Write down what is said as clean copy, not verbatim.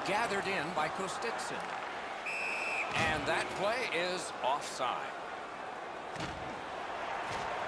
gathered in by Kostitsin. And that play is offside.